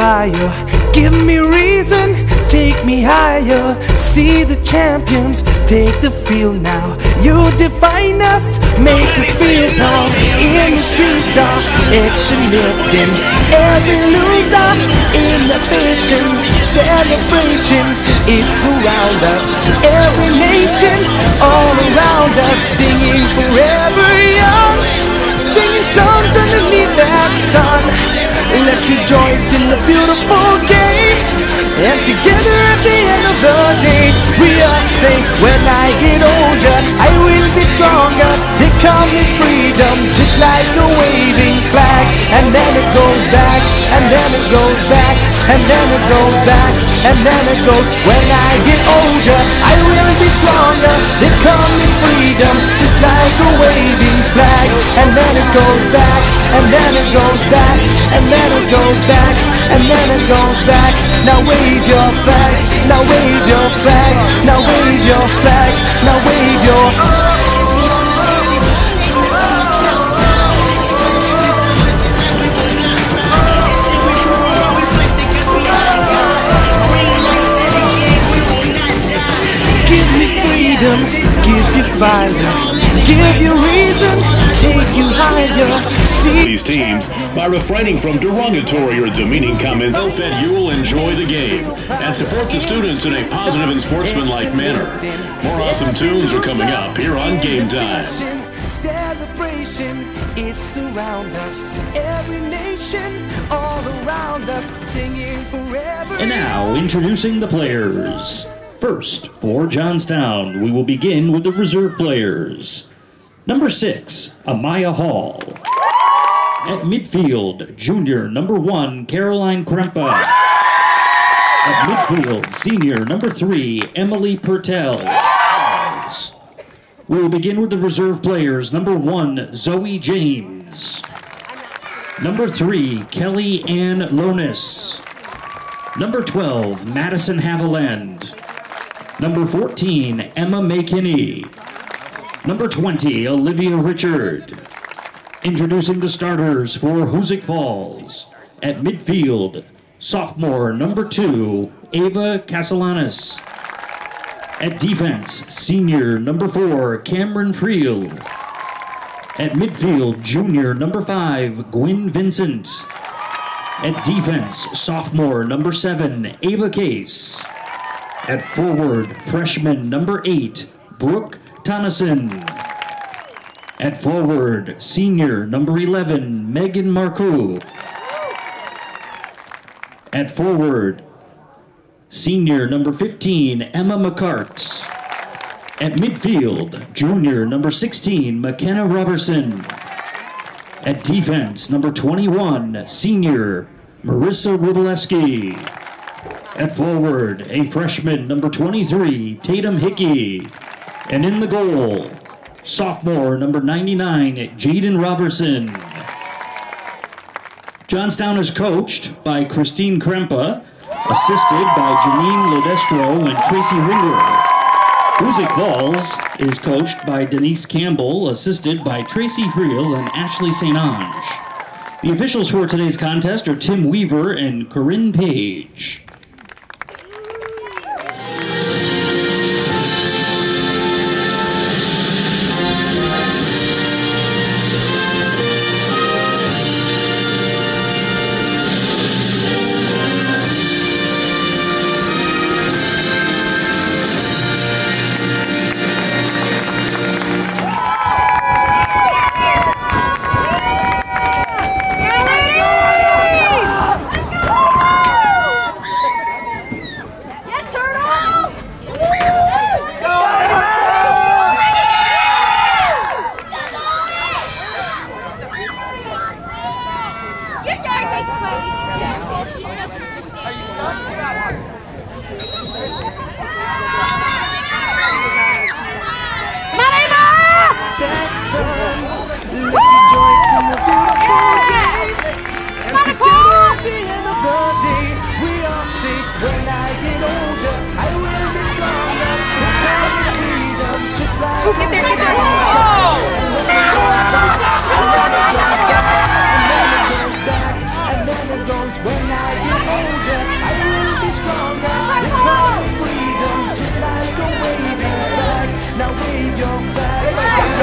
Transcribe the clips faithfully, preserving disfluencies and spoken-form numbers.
fire. Give me reason, take me higher. See the champions, take the field now. You define us, make us feel now. In the streets are exit lifting. Every loser, inhibition, celebration, it's around us. Every nation, all around us, singing forever young, singing songs underneath that sun. Let's rejoice in the beautiful game, and together at the end of the day, we all say, when I get older, I will be stronger. They call me freedom, just like a waving flag. And then it goes back, and then it goes back, and then it goes back, and then it goes. When I get older, I will be stronger. They call me freedom, just like a waving flag. And then it goes back, and then it goes back, and then it goes back, and then it goes back. Now wave your flag, now wave your flag, now wave your flag, now wave your. Give me freedom, give you fire, give you reason, take you higher. See these teams by refraining from derogatory or demeaning comments. Hope that you will enjoy the game and support the students in a positive and sportsmanlike manner. More awesome tunes are coming up here on Game Time. Celebration, it's around us. Every nation, all around us, singing forever. And now, introducing the players. First, for Johnstown, we will begin with the reserve players. Number six, Amaya Hall. At midfield, junior number one, Caroline Krempa. At midfield, senior number three, Emily Pertel. We will begin with the reserve players. Number one, Zoe James. Number three, Kelly Ann Lonis. Number twelve, Madison Haviland. Number fourteen, Emma McKinney. Number twenty, Olivia Richard. Introducing the starters for Hoosick Falls. At midfield, sophomore number two, Ava Castellanos. At defense, senior number four, Cameron Friel. At midfield, junior number five, Gwen Vincent. At defense, sophomore number seven, Ava Case. At forward, freshman number eight, Brooke Tonneson. At forward, senior number eleven, Megan Marcoux. At forward, senior number fifteen, Emma McCart. At midfield, junior number sixteen, McKenna Robertson. At defense, number twenty-one, senior Marissa Rubileski. At forward, a freshman, number twenty-three, Tatum Hickey. And in the goal, sophomore, number ninety-nine, Jaden Robertson. Johnstown is coached by Christine Krempa, assisted by Janine Lodestro and Tracy Ringer. Hoosick Falls is coached by Denise Campbell, assisted by Tracy Friel and Ashley Saint Ange. The officials for today's contest are Tim Weaver and Corinne Page.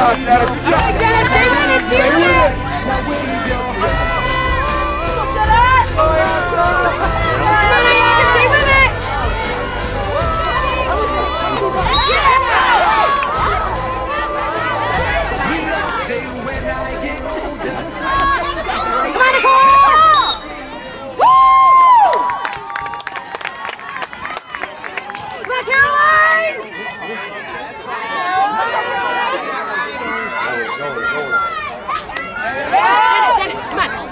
job, Jenna. Good job. Alright, Jenna, stay with it, stay with it. Come on, Ayaka, stay with it. Come on, Nicole! Woo! Come on, Caroline! Come on.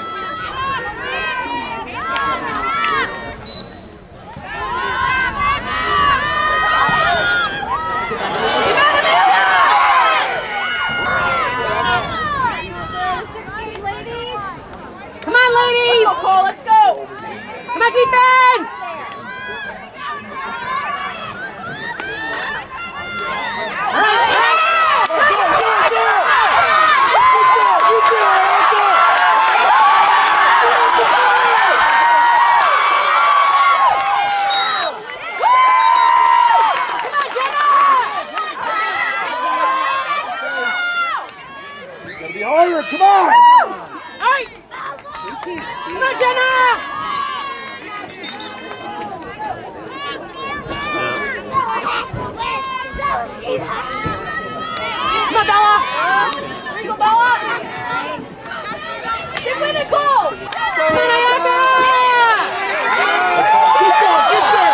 Come on, ladies! Let's go, Cole, let's go! Come on, defense! Be harder, come on! Alright! Come on, Jenna! Come on, Bella! There you go, Bella! Get with it, Cole! Come on, Ayaka! Good job, good job!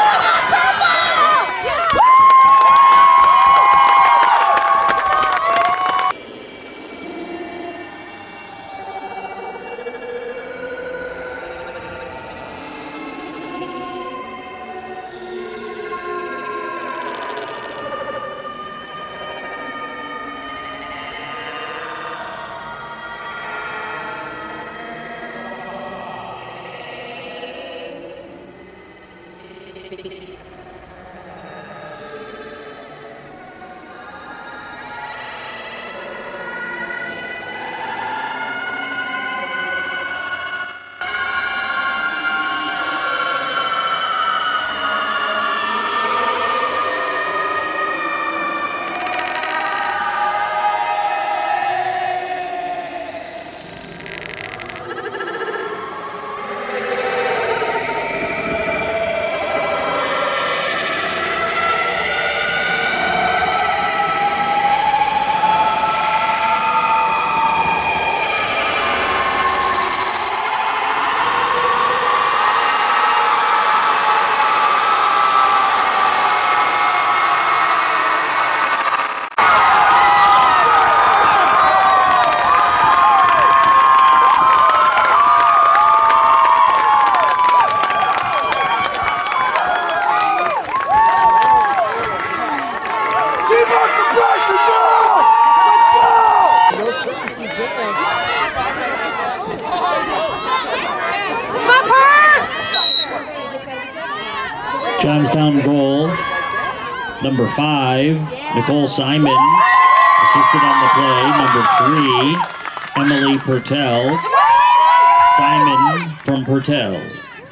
Johnstown goal, number five, Nicole Simon, assisted on the play, number three, Emily Pertell, Simon from Pertell.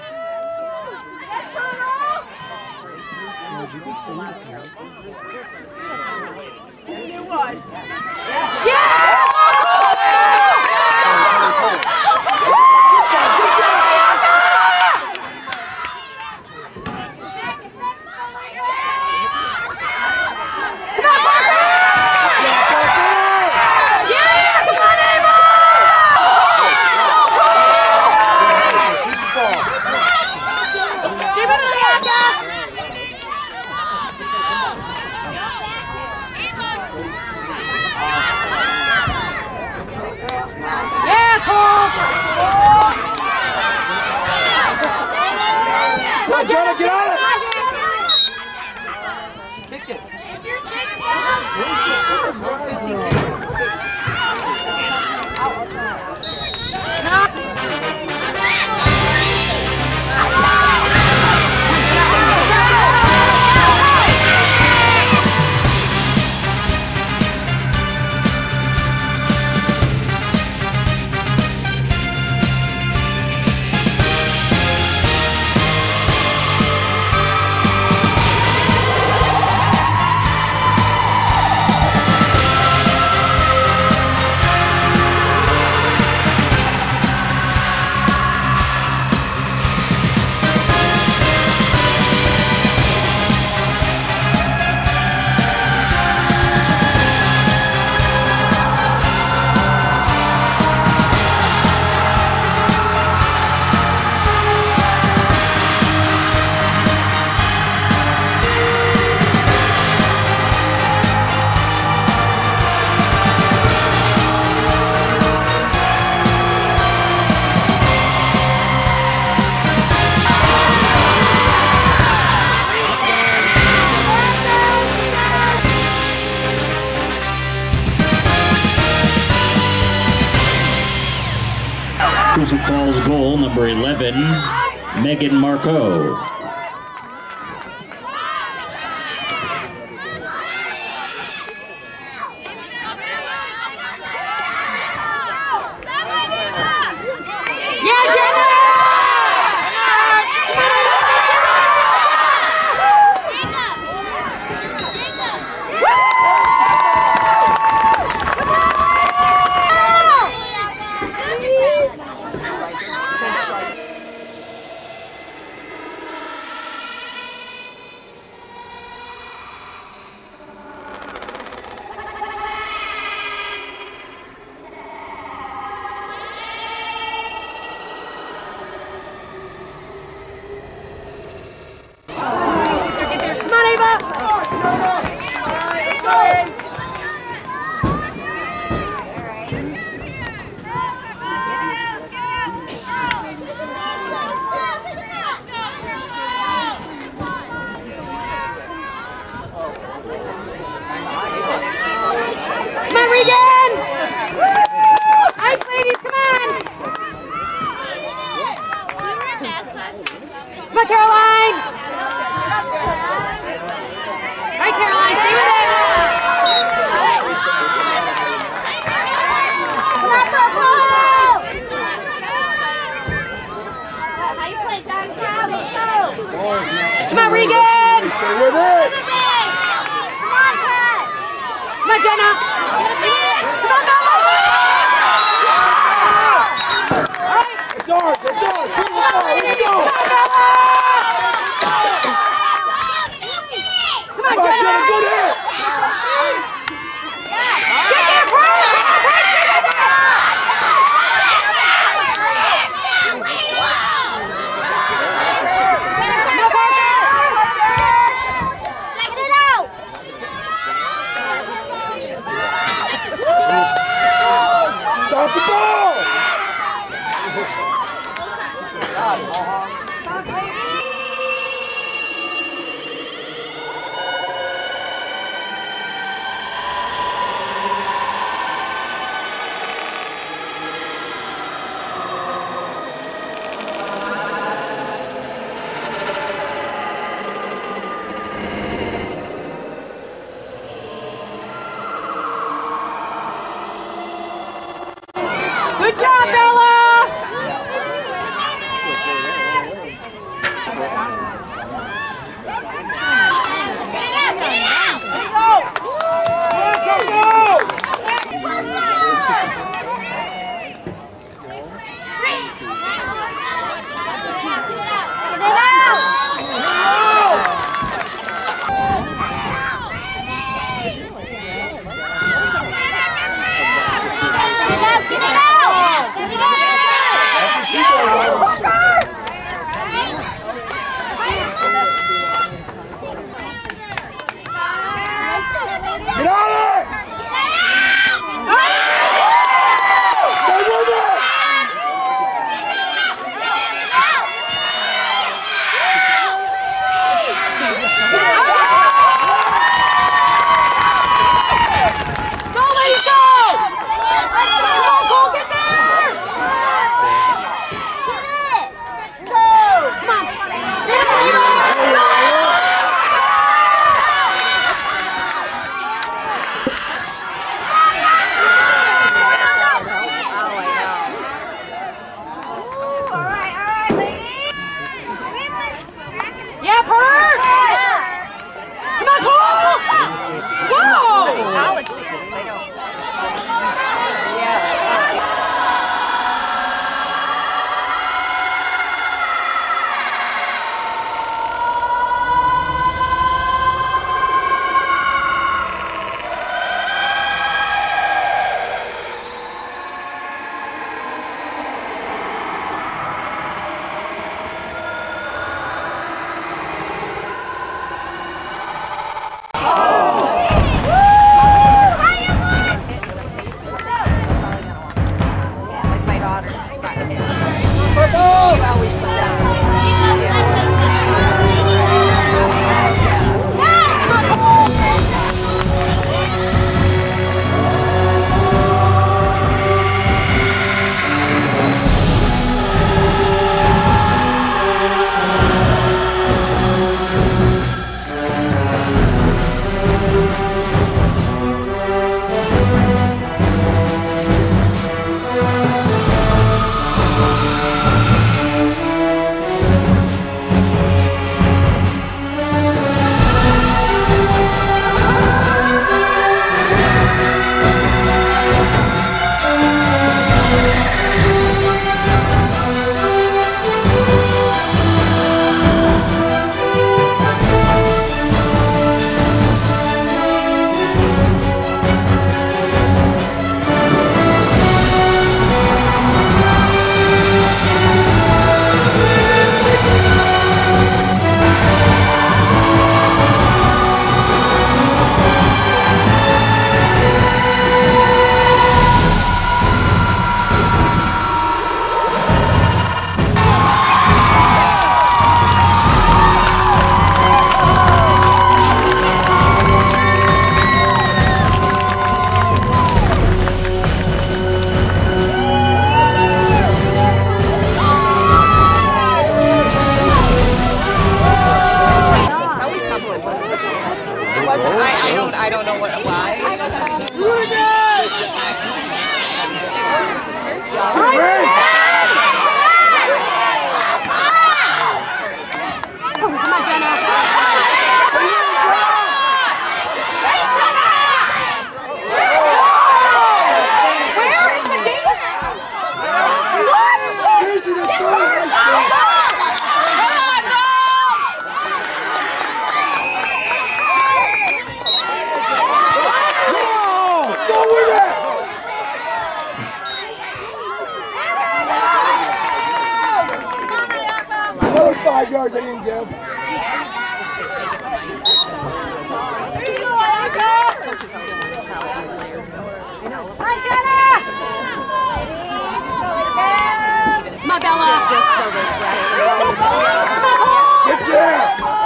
Jenna, get on it! Kick it. Pleasant Falls goal, number eleven, Megan Marco. Come on, Regan! Stay with it! Come on, Jenna! Come on, Mama! All right. It's ours, it's ours! Let's go! Let's go! Come on, Come on, Jenna, Jenna! good hit! Get there, Brian! Stop the ball! wasn't. I, I don't. I don't know what. Why. Come on, Jenna. Five yards I didn't give. My Bella. Just so that. Get there.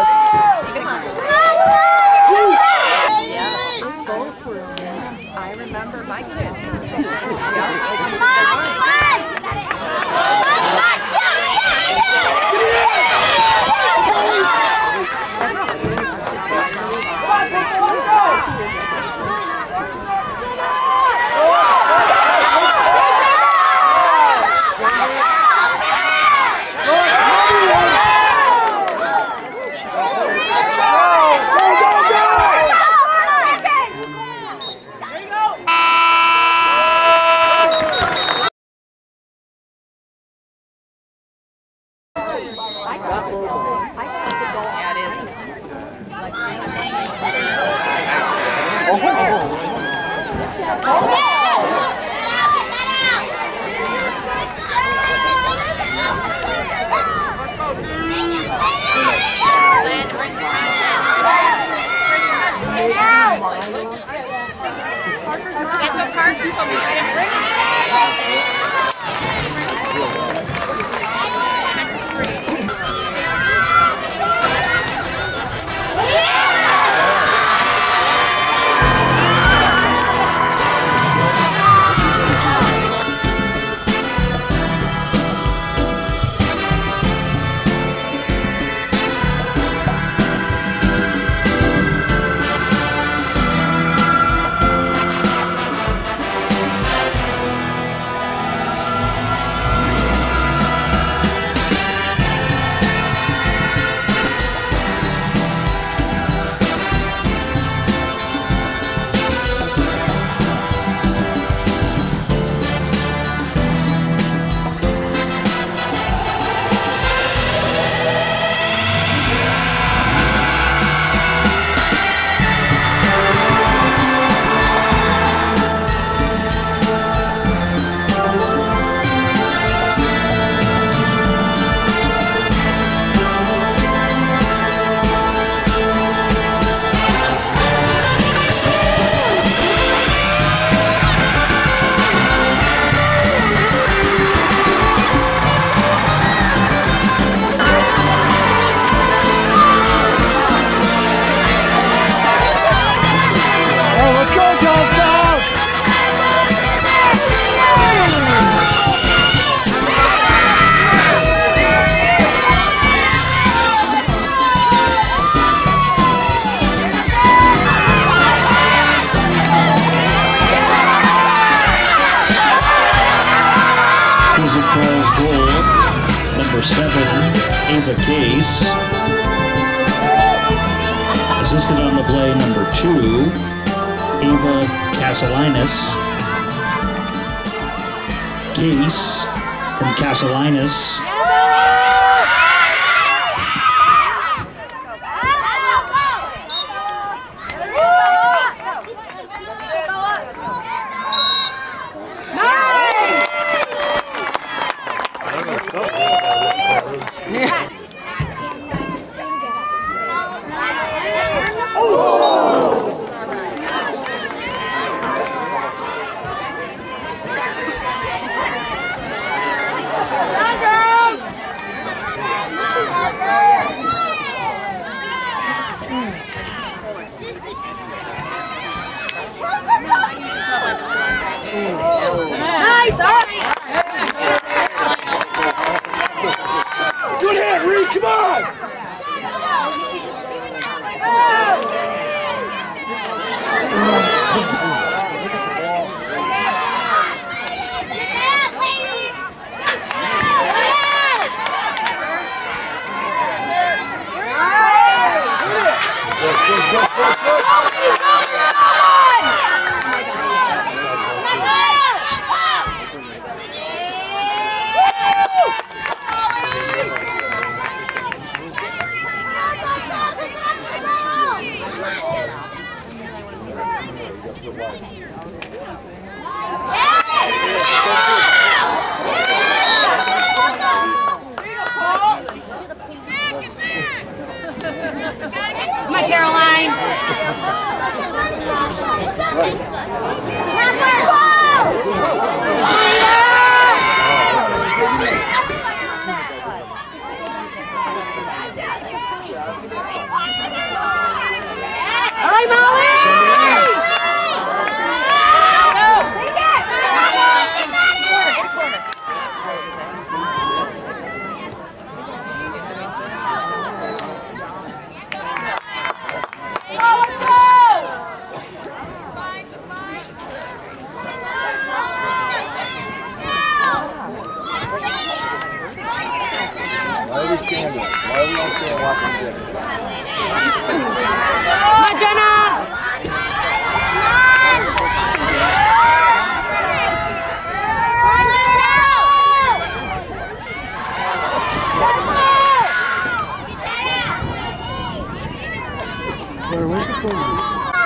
I remember my kids. Assisted on the play, number two, Ava Casalinas. Case from Casalinas. Nice, all right. Good hit, Reed, come on! Come on, Caroline. All right, Molly. Why are we standing? Why are we all standing watching this? Come on, Jenna. Where, where's the phone?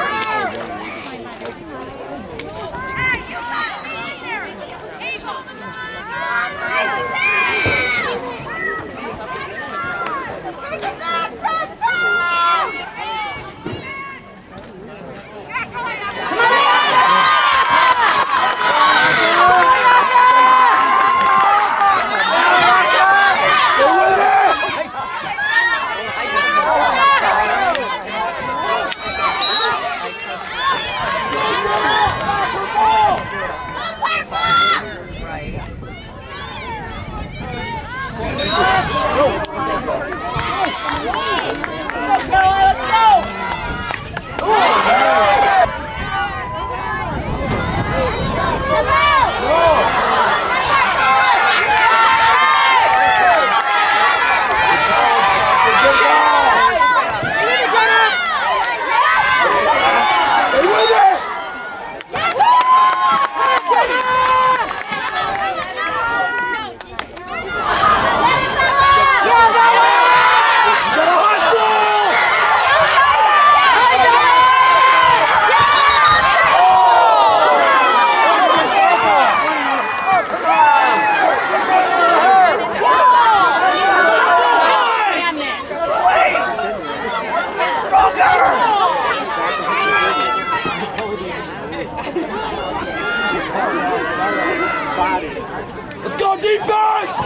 Let's go defense!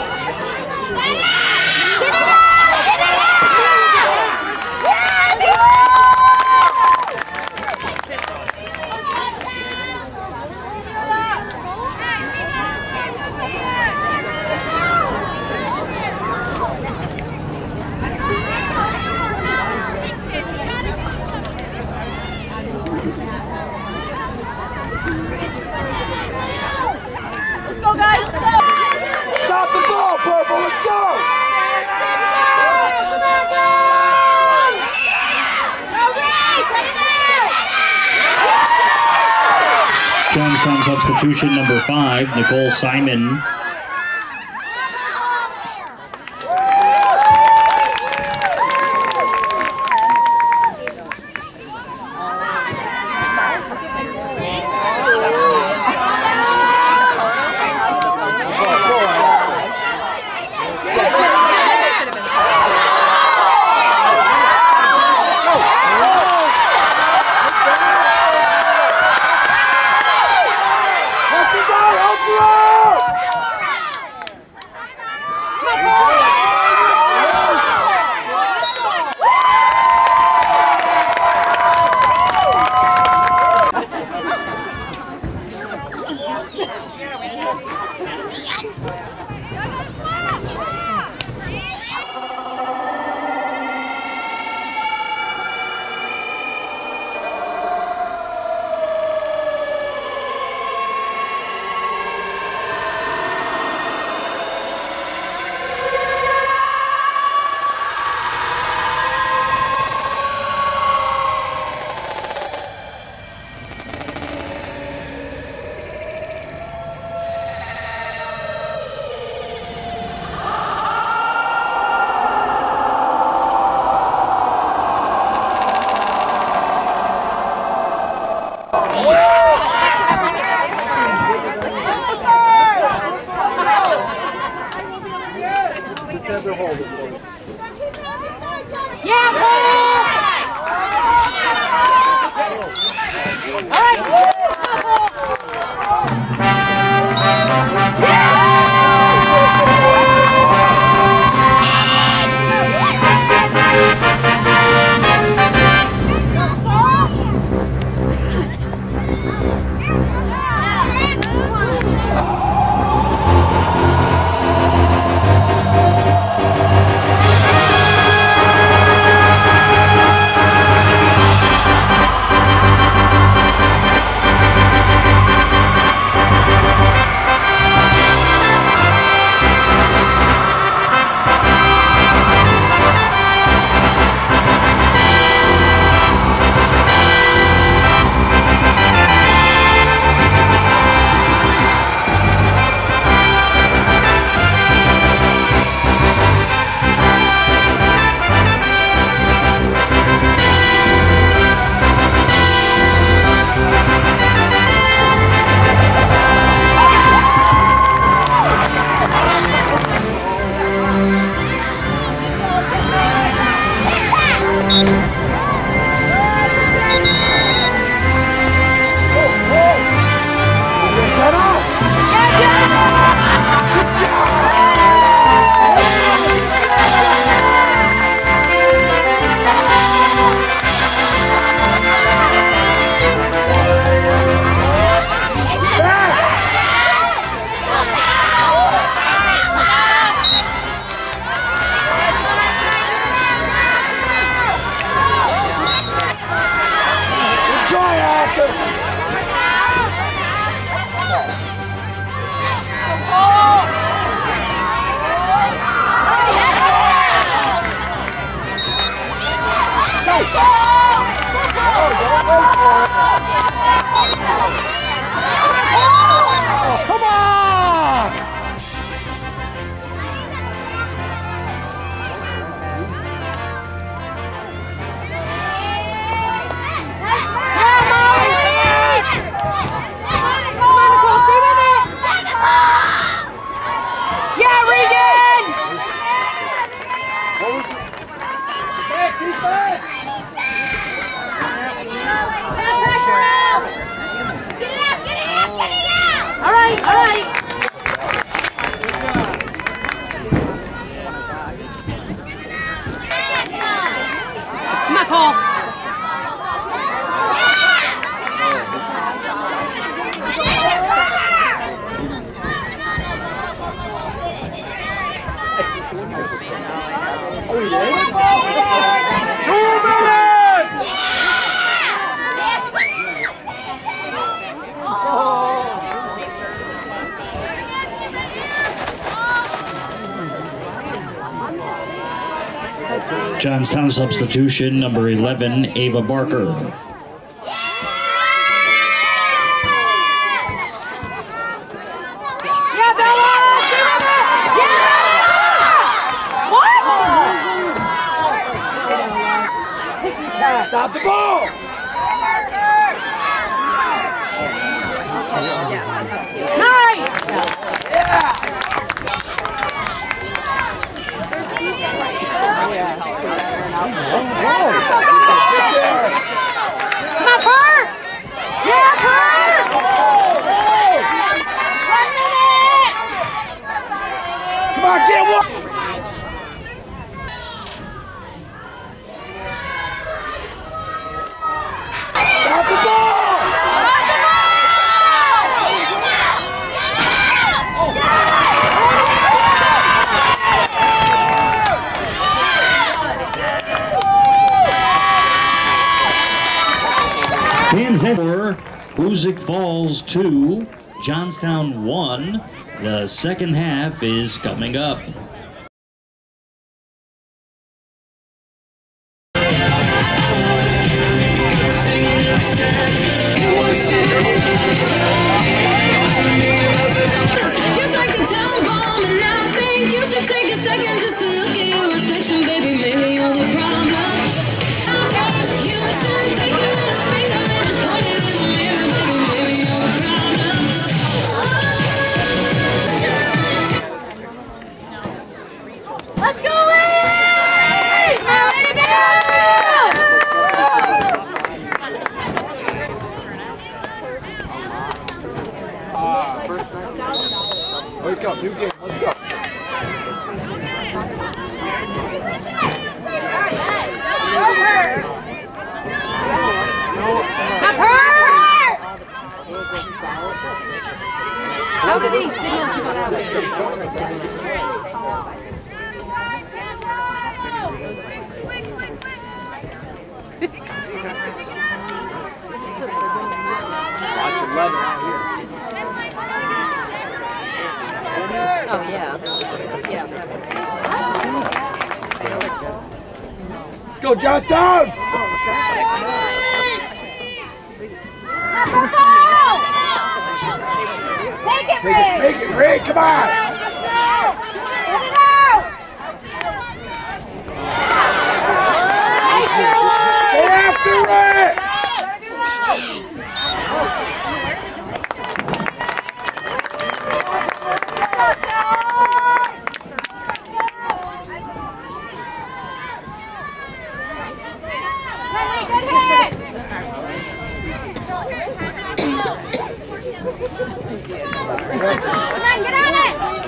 Let's go, guys. Let's go. Stop the ball, Purple, let's go! Johnstown substitution number five, Nicole Simon. Let's go, help you out! to hold it, please. Yeah, Paul! All right. Johnstown substitution, number eleven, Ava Barker. Yeah, Bella! Yeah! What? Stop the ball! Nice! Yeah! Come on, Bert! Yeah, Bert! Come on, get one! Stop the ball! Fans for Hoosick Falls two, Johnstown one. The second half is coming up. Just like a town bomb, and I think you should take a second just to look at your reflection, baby. Maybe you're the problem. I'm prosecution, take a little finger and just point it in the mirror, baby. Maybe you're the problem. Oh, New game. Let's go. Stop her! How did he Watch eleven out here. Oh, yeah. Yeah. Let's go, Johnstown! Take it, Take it, take it, Ray, come on! Get after it! Come on, get on it!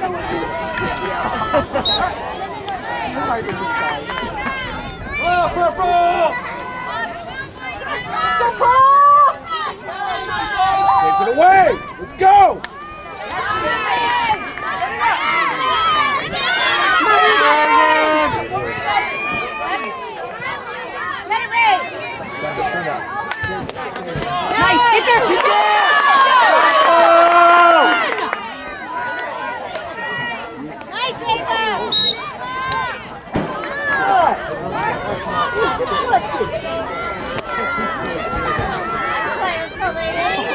Oh, purple! Let's go, Paul! Take it away! Let's go! Let it rain! Send it, send it. Nice, get there! Get there! Nice, Ava! Let's go, ladies!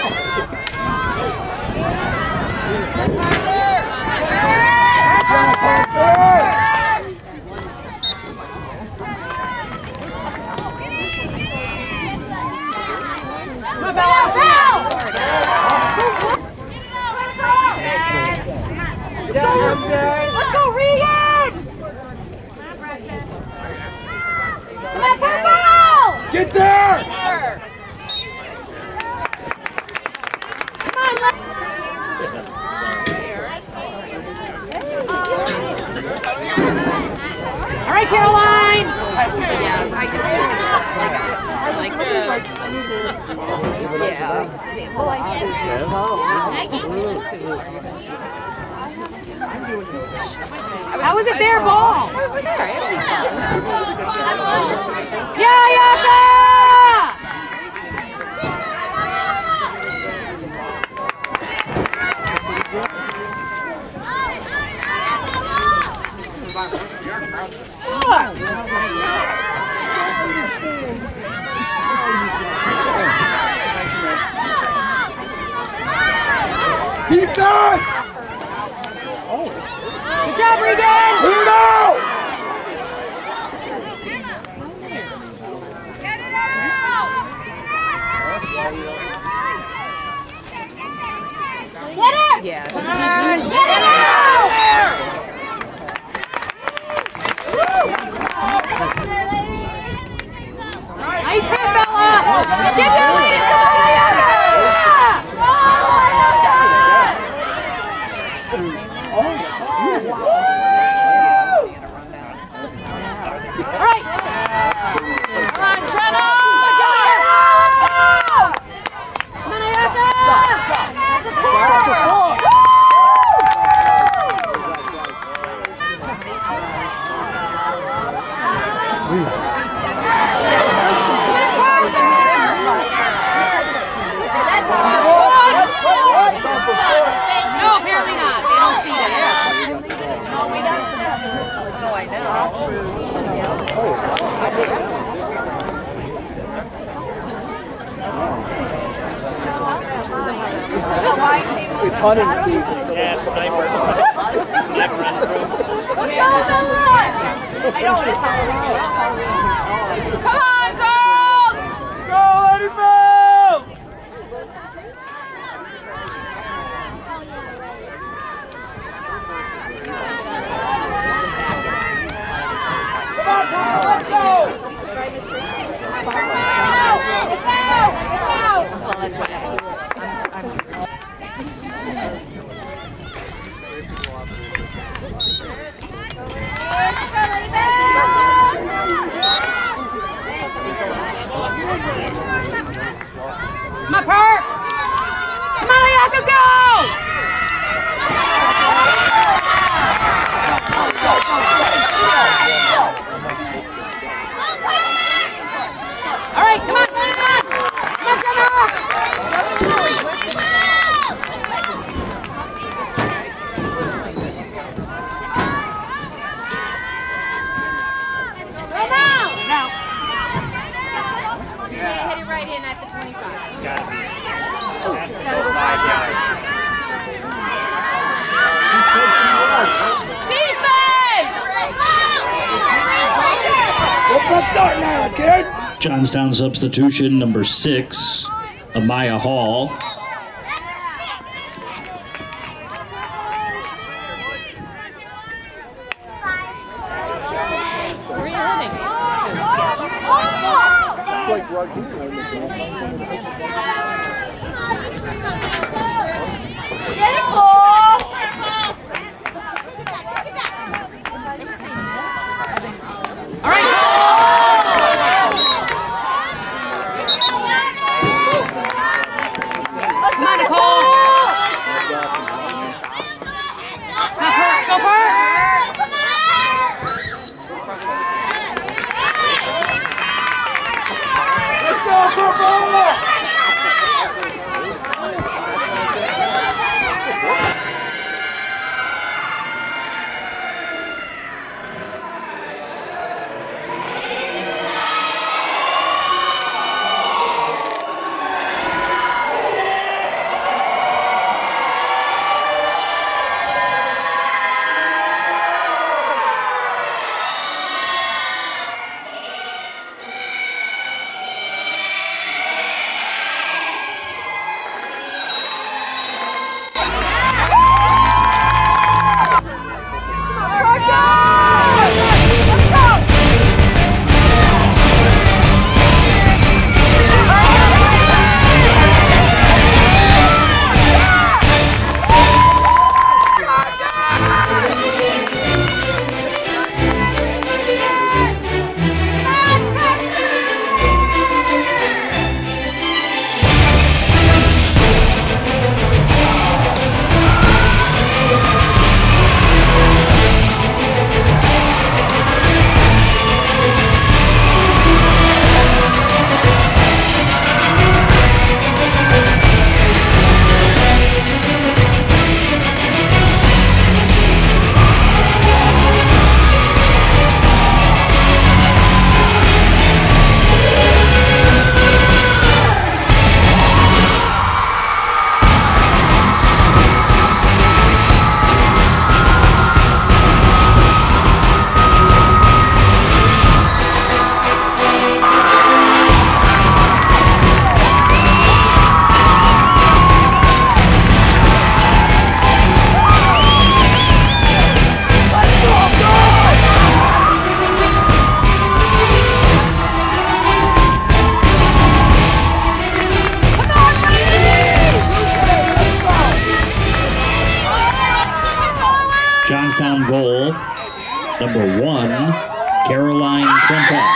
Let's go, Regan! Come on, Purple! Get there! Come on, let's... All right, Caroline! Yes, I can like, like, like, yeah. Well, I said How was it their ball? I was like, all right, it'll be fun. It was a good game. Yeah, Yaka! Defense! Good job, Regan! Bruno! Get it out! Get it! Yeah. Get it out! Nice hit, Bella! Get your lead, Sonia! Oh, I love that! All right. Come on, Jenna! Come on, Ayaka! That's a pull! No, apparently not. They don't see that. No, we don't. Oh, I know. It's hunting season. Yeah, sniper. Sniper on the roof. I don't want to Come on, girls! Go, Lady Bells! Come on, Tom, let's go! Well, that's what I Come on, Perk! Come on, Ayaka, go! All right, come on, come on! Come on, come on! Hit it right in at the twenty-five. Got to be. That's the five yards. Defense! What's up, start now, kid? Johnstown substitution number six, Amaya Hall. Where are you hitting? Like rugby. Get it, Cole! All right, come on, Nicole! Go, Perk! Go, Perk! Let's go, purple! Johnstown goal, number one, Caroline Klempa.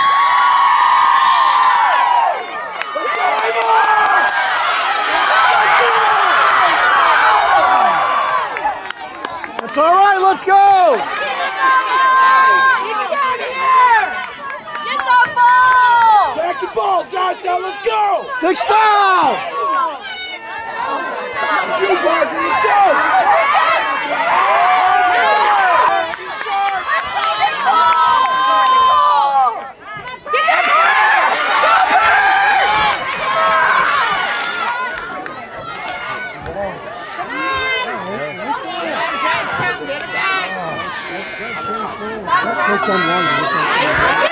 That's all right, let's go! Get the ball! Jack the ball, Johnstown, let's go! Stick style! Shoot, Parker, let's go! First on one.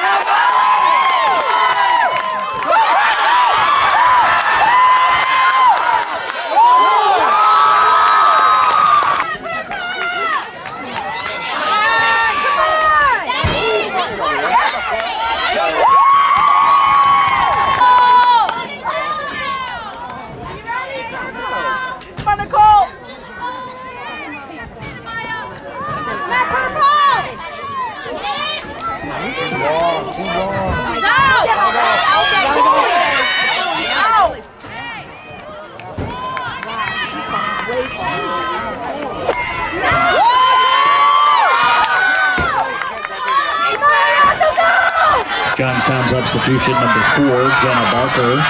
Johnstown substitution number four, Jenna Barker.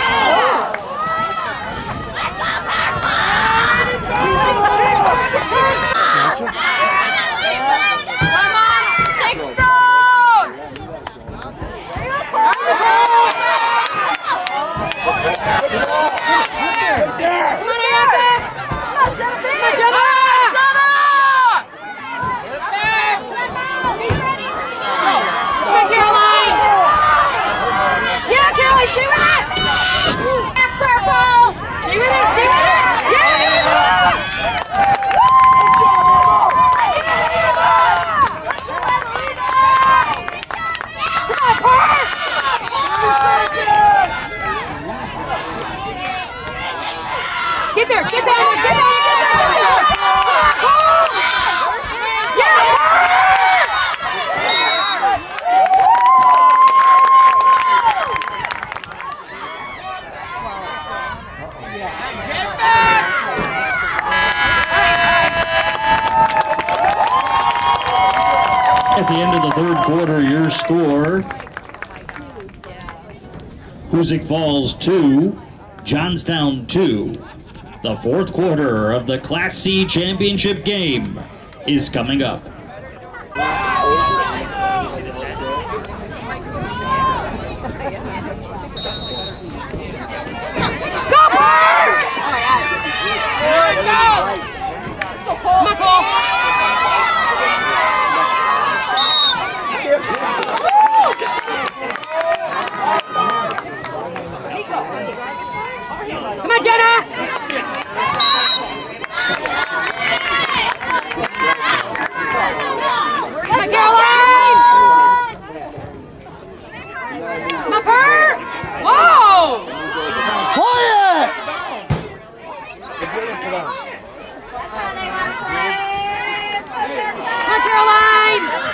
Get there, get there, get there, get there! At the end of the third quarter, your score, Hoosick Falls two, Johnstown two. The fourth quarter of the Class C championship game is coming up. Go, Bird! Go! Come on, Cole! Come on, Jenna! Come on, Caroline! Come on, Bert! Whoa! Quiet! Come on, Caroline!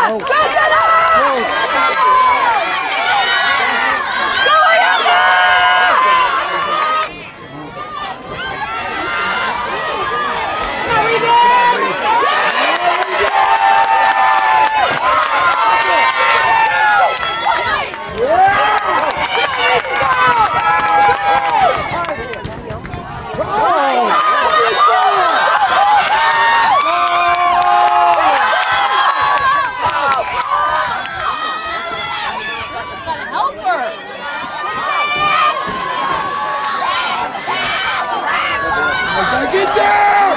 Get down!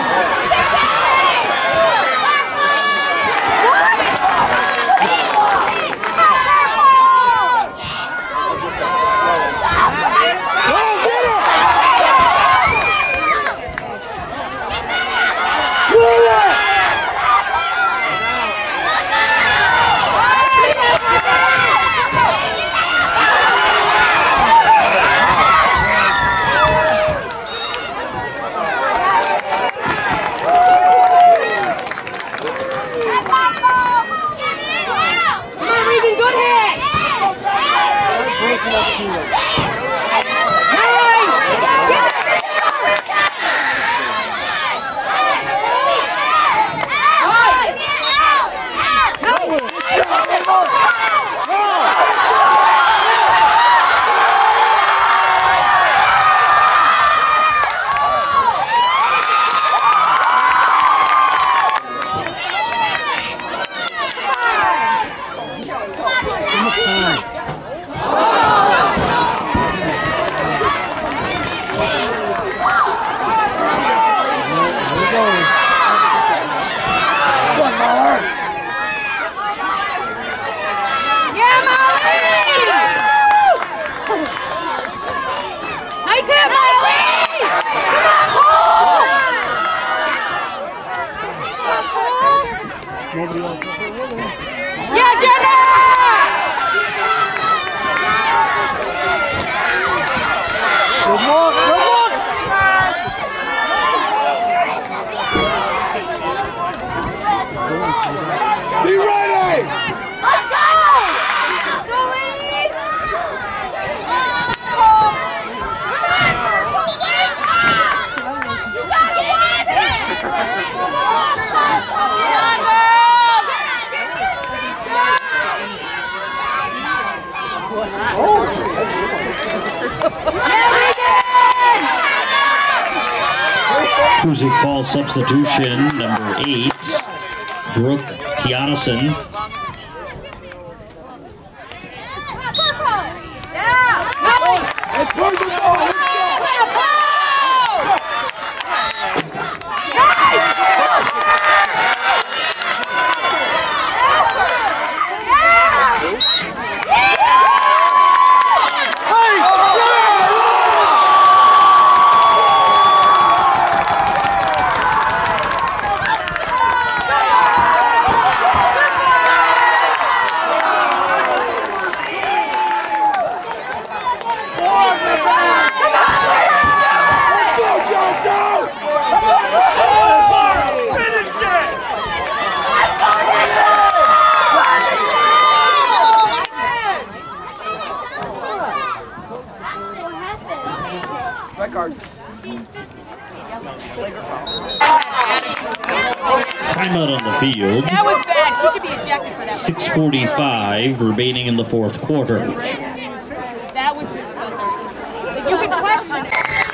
Yeah, Jenna! Good walk, good walk! Be ready! Let's go! Go, East! Cruising Falls substitution, number eight, Brooke Tianason. Let's go, let's go! Timeout on the field. That was bad. She should be ejected for that. six forty-five remaining in the fourth quarter. That was disgusting. You can question it.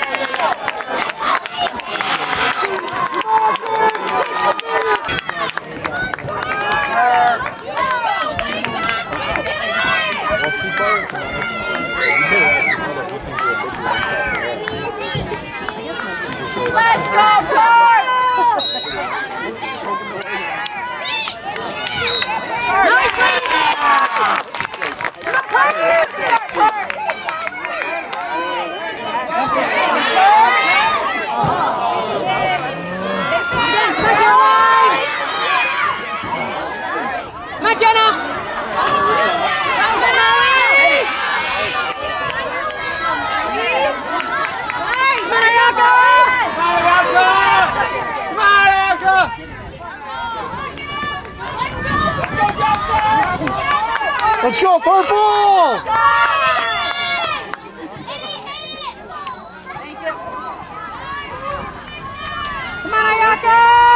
Let's go, Park! Nice! Come on, Jenna! Let's go! Let's go, purple! Come on, Ayaka!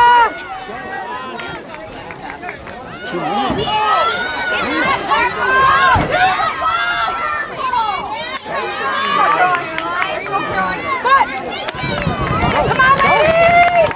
It's two minutes. Come on, ladies!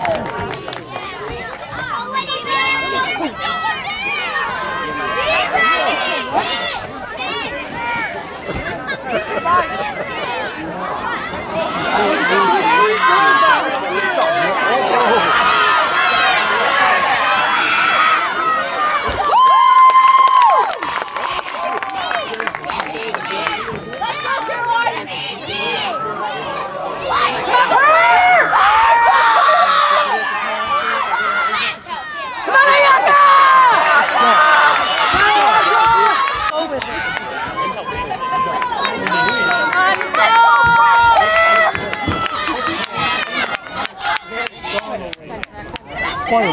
Fire.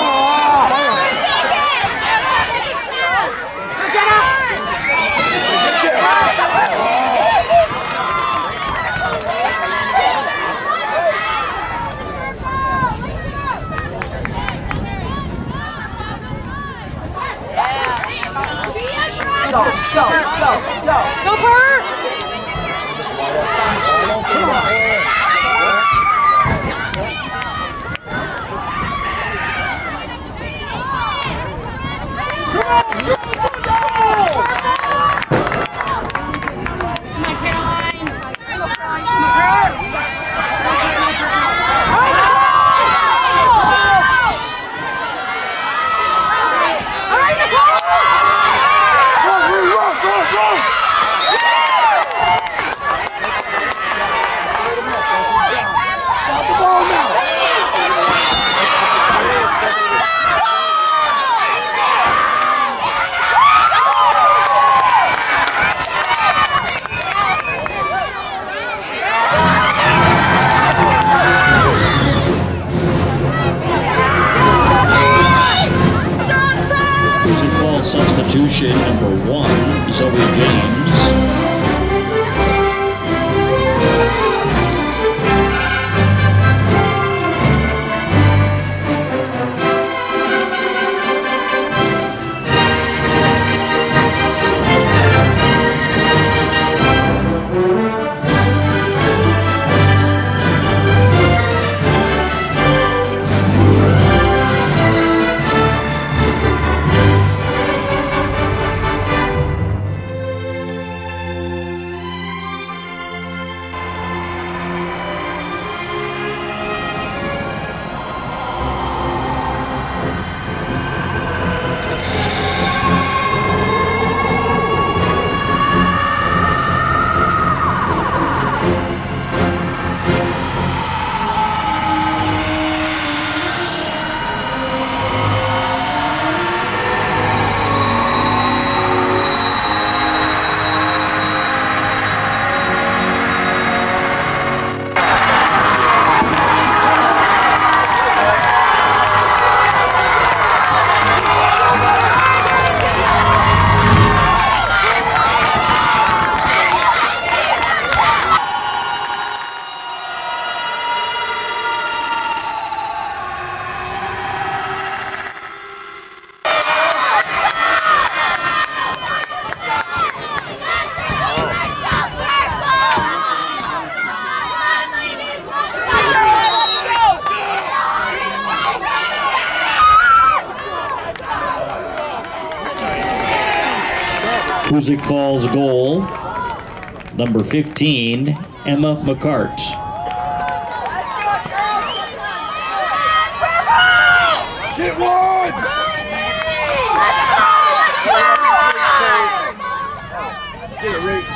Go, go, go, go. Go, Bert! Come on. Substitution number one, Zoe James. Hoosick Falls goal, number fifteen, Emma McCart. Get one! Get it, Rick.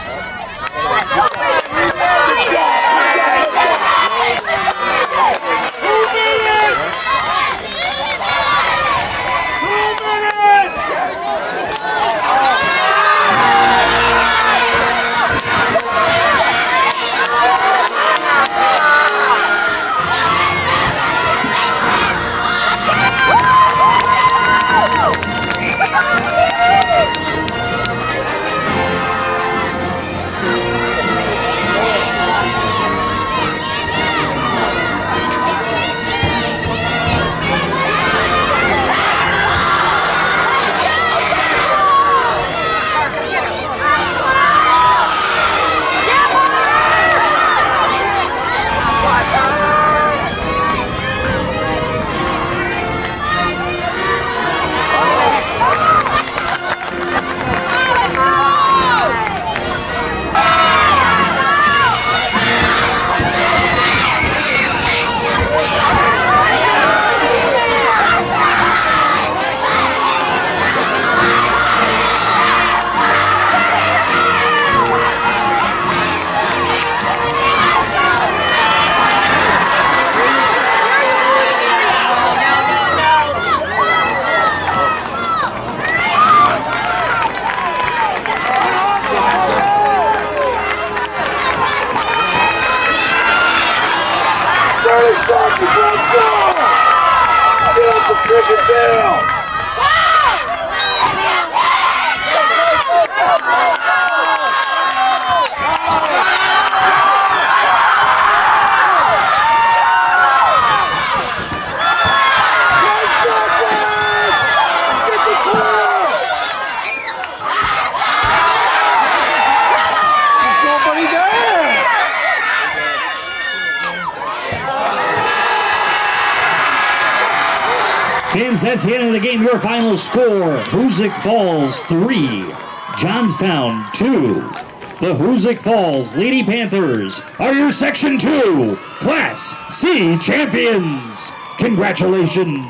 Fans, that's the end of the game. Your final score, Hoosick Falls three, Johnstown two. The Hoosick Falls Lady Panthers are your Section two Class C champions. Congratulations.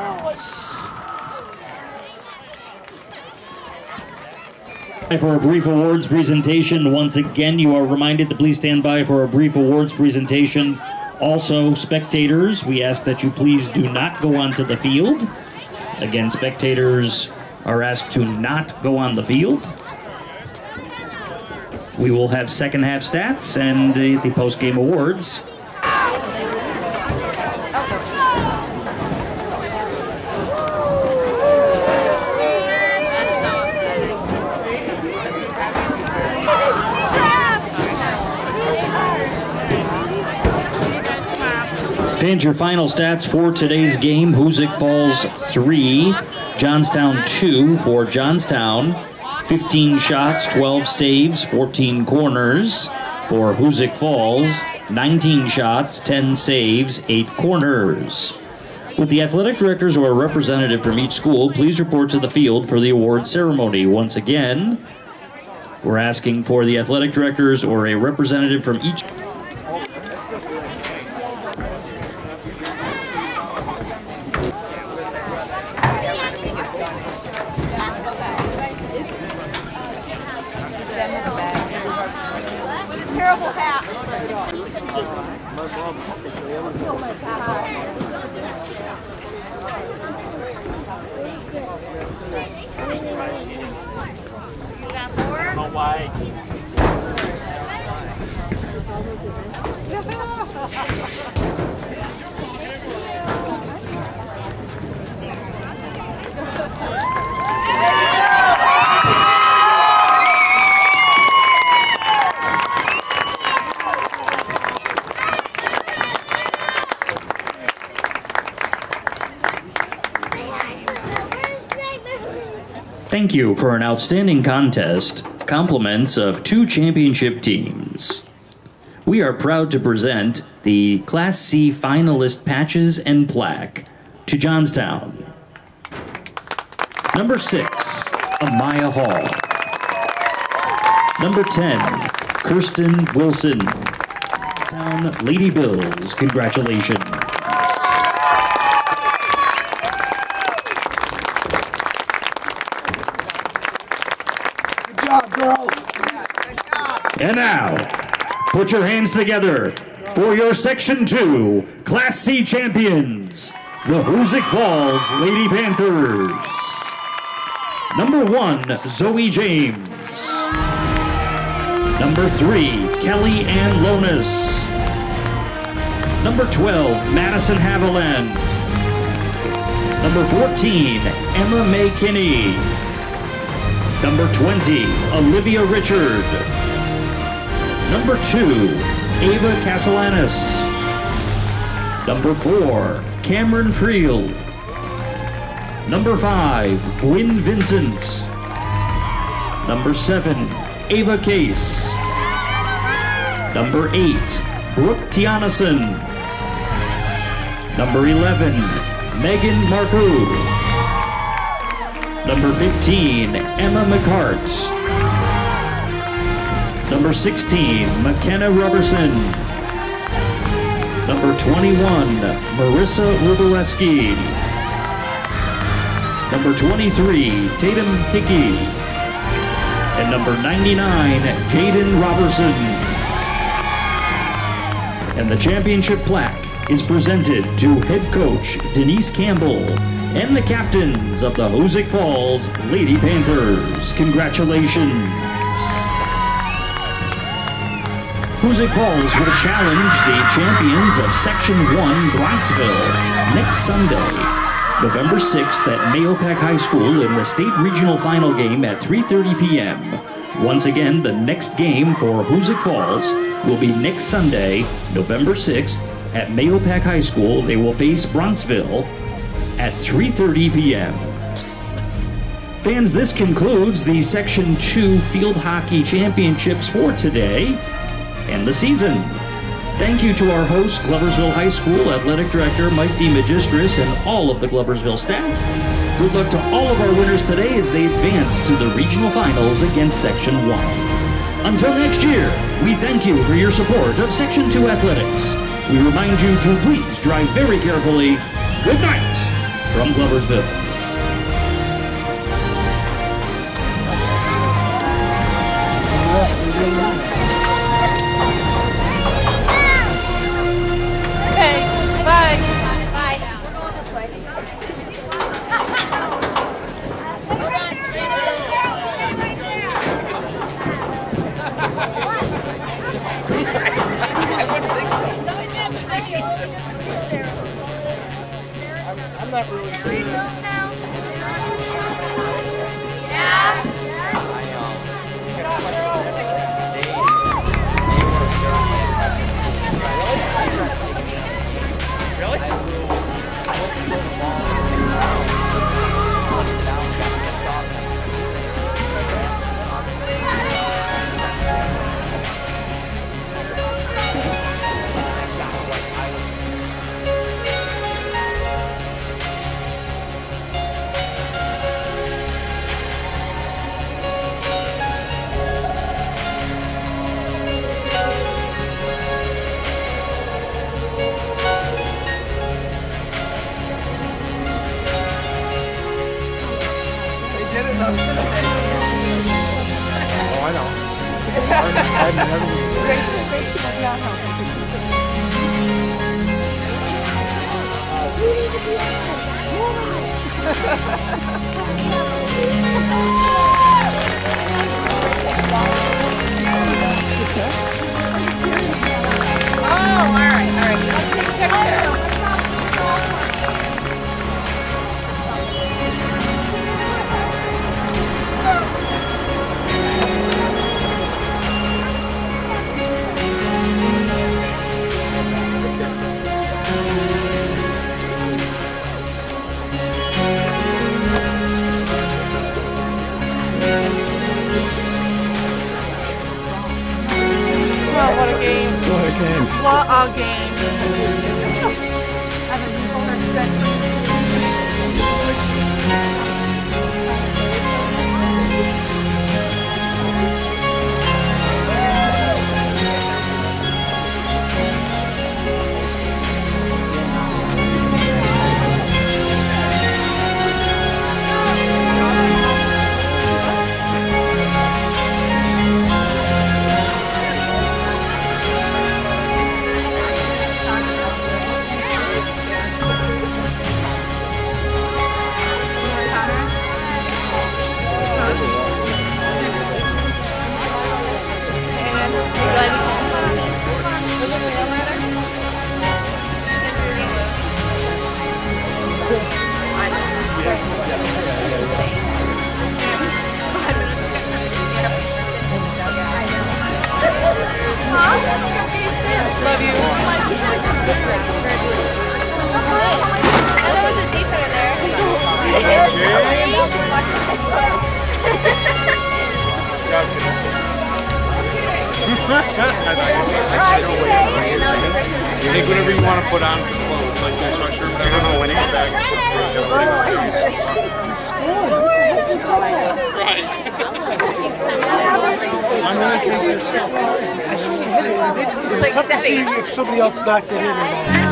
For a brief awards presentation, once again, you are reminded to please stand by for a brief awards presentation. Also, spectators, we ask that you please do not go onto the field. Again, spectators are asked to not go on the field. We will have second half stats and the, the post-game awards. Fans, your final stats for today's game: Hoosick Falls three, Johnstown two for Johnstown. fifteen shots, twelve saves, fourteen corners for Hoosick Falls. nineteen shots, ten saves, eight corners. Would the athletic directors or a representative from each school please report to the field for the award ceremony? Once again, we're asking for the athletic directors or a representative from each. Terrible hat. You got more? No way. Thank you for an outstanding contest. Compliments of two championship teams. We are proud to present the Class C finalist patches and plaque to Johnstown. Number six, Amaya Hall. Number ten, Kirsten Wilson. Johnstown Lady Bills, congratulations. And now, put your hands together for your Section two Class C champions, the Hoosick Falls Lady Panthers. Number one, Zoe James. Number three, Kelly Ann Lonis. Number twelve, Madison Haviland. Number fourteen, Emma May Kinney. Number twenty, Olivia Richard. Number two, Ava Castellanos. Number four, Cameron Friel. Number five, Gwyn Vincent. Number seven, Ava Case. Number eight, Brooke Tianason. Number eleven, Megan Marcoux. Number fifteen, Emma McCart. Number sixteen, McKenna Robertson. Number twenty-one, Marissa Rubileski. Number twenty-three, Tatum Hickey. And number ninety-nine, Jaden Robertson. And the championship plaque is presented to head coach Denise Campbell and the captains of the Hoosick Falls Lady Panthers. Congratulations. Hoosick Falls will challenge the champions of Section one Bronxville next Sunday, November sixth at Mahopac High School in the state regional final game at three thirty p m Once again, the next game for Hoosick Falls will be next Sunday, November sixth at Mahopac High School. They will face Bronxville at three thirty p m Fans, this concludes the Section two Field Hockey Championships for today and the season. Thank you to our host, Gloversville High School Athletic Director Mike DeMagistris, and all of the Gloversville staff. Good luck to all of our winners today as they advance to the regional finals against Section one. Until next year, we thank you for your support of Section two Athletics. We remind you to please drive very carefully. Good night from Gloversville. Okay, bye. Bye. We're going this way. I'm not really sure. Oh, I know. I've never... Oh, all right, all right. Let's take a picture. Wow, what a game. What a game. What a game. And then you hold our stretch. Love you. Oh, there was a deep over there. Take whatever you want to put on for clothes, like your sweatshirt, whatever. I when he's back. Right. I'm going to take yourself. It's tough to see if somebody else knocked it in or not.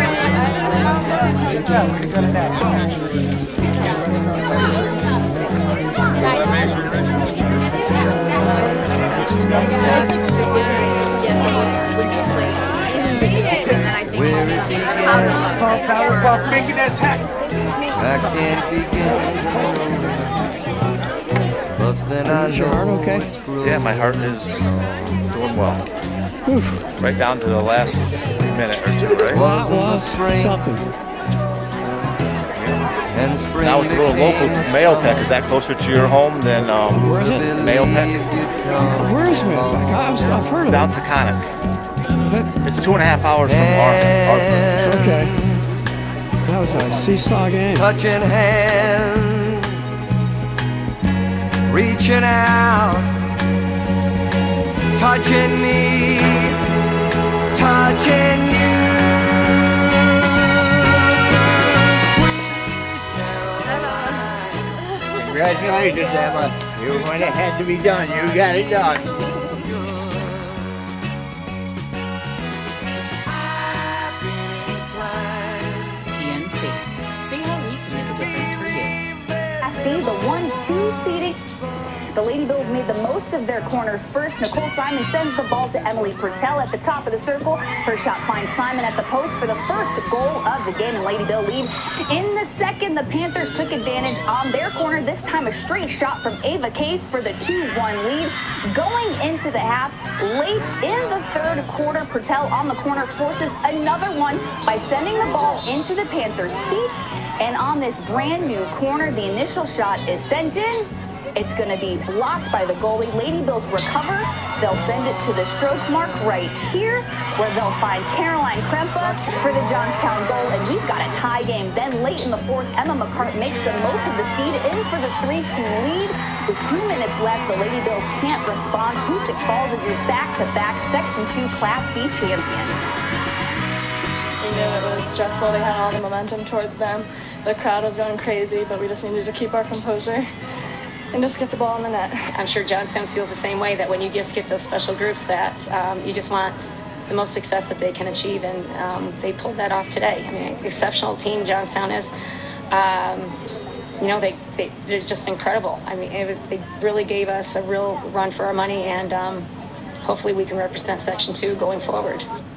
Good job. You got it back. Powerpuff making that attack. I can't begin. But then I Is your heart okay? Yeah, my heart is doing well. Oof. Right down to the last minute or two, right? Was in the spring. Something. And spring Now it's a little local Mayo Peck. Is that closer to your home than um, Where is it? Mayo Peck? Where is Mayo Peck? I've, I've heard It's of down it. to Conic. Is that? It's two and a half hours from Arthur. Okay. That was a seesaw game. touching hands, reaching out, touching me, touching you. Congratulations, Emma. You went ahead to be done. You got it done. P N C. See how we can make a difference for you. See the one two seeding. The Lady Bills made the most of their corners first. Nicole Simon sends the ball to Emily Purtell at the top of the circle. Her shot finds Simon at the post for the first goal of the game, and Lady Bill lead. In the second, the Panthers took advantage on their corner. This time a straight shot from Ava Case for the two one lead. Going into the half, late in the third quarter, Purtell on the corner forces another one by sending the ball into the Panthers' feet. And on this brand new corner, the initial shot is sent in. It's going to be blocked by the goalie. Lady Bills recover. They'll send it to the stroke mark right here, where they'll find Caroline Krempa for the Johnstown goal. And we've got a tie game. Then late in the fourth, Emma McCart makes the most of the feed in for the three two lead. With two minutes left, the Lady Bills can't respond. Hoosick Falls is your back-to-back Section two Class C champion. We knew it was stressful. They had all the momentum towards them. The crowd was going crazy, but we just needed to keep our composure and just get the ball in the net. I'm sure Johnstown feels the same way, that when you just get those special groups, that um, you just want the most success that they can achieve, and um, they pulled that off today. I mean, exceptional team Johnstown is. Um, you know, they, they, they're just incredible. I mean, it was, they really gave us a real run for our money, and um, hopefully we can represent Section two going forward.